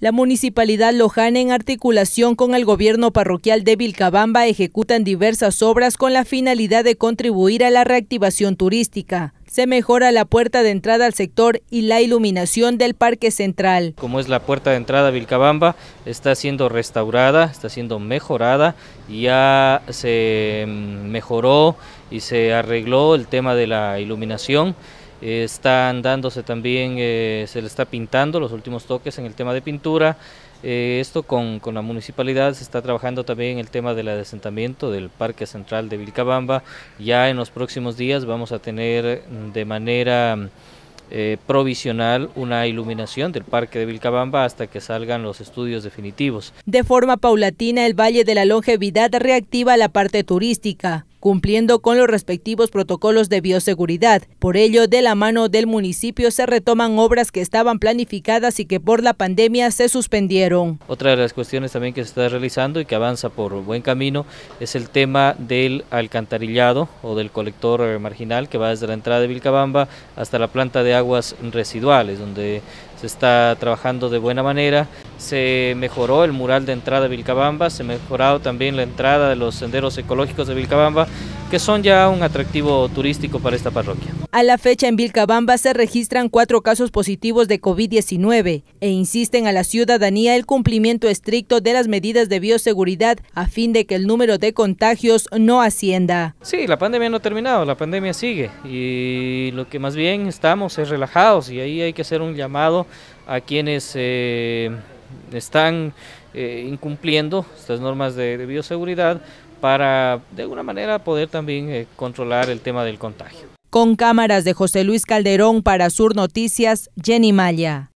La Municipalidad Lojana, en articulación con el gobierno parroquial de Vilcabamba, ejecutan diversas obras con la finalidad de contribuir a la reactivación turística. Se mejora la puerta de entrada al sector y la iluminación del Parque Central. Como es la puerta de entrada a Vilcabamba, está siendo restaurada, está siendo mejorada, y ya se mejoró y se arregló el tema de la iluminación. Están dándose también, se le está pintando los últimos toques en el tema de pintura. Esto con la municipalidad se está trabajando también en el tema del asentamiento del Parque Central de Vilcabamba. Ya en los próximos días vamos a tener de manera provisional una iluminación del Parque de Vilcabamba hasta que salgan los estudios definitivos. De forma paulatina, el Valle de la Longevidad reactiva la parte turística, cumpliendo con los respectivos protocolos de bioseguridad. Por ello, de la mano del municipio se retoman obras que estaban planificadas y que por la pandemia se suspendieron. Otra de las cuestiones también que se está realizando y que avanza por buen camino es el tema del alcantarillado o del colector marginal que va desde la entrada de Vilcabamba hasta la planta de aguas residuales, donde se está trabajando de buena manera. Se mejoró el mural de entrada de Vilcabamba, se mejoró también la entrada de los senderos ecológicos de Vilcabamba, que son ya un atractivo turístico para esta parroquia. A la fecha en Vilcabamba se registran 4 casos positivos de COVID-19 e insisten a la ciudadanía el cumplimiento estricto de las medidas de bioseguridad a fin de que el número de contagios no ascienda. Sí, la pandemia no ha terminado, la pandemia sigue y lo que más bien estamos es relajados, y ahí hay que hacer un llamado a quienes están incumpliendo estas normas de bioseguridad para de alguna manera poder también controlar el tema del contagio. Con cámaras de José Luis Calderón para Sur Noticias, Jenny Maya.